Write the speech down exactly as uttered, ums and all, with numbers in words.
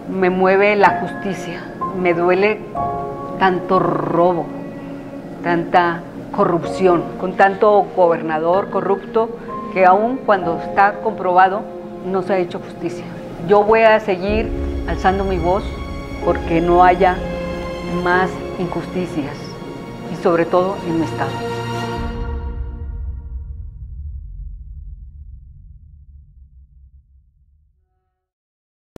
me mueve la justicia, me duele tanto robo, tanta corrupción, con tanto gobernador corrupto que aún cuando está comprobado no se ha hecho justicia. Yo voy a seguir alzando mi voz porque no haya más injusticias y sobre todo en mi estado.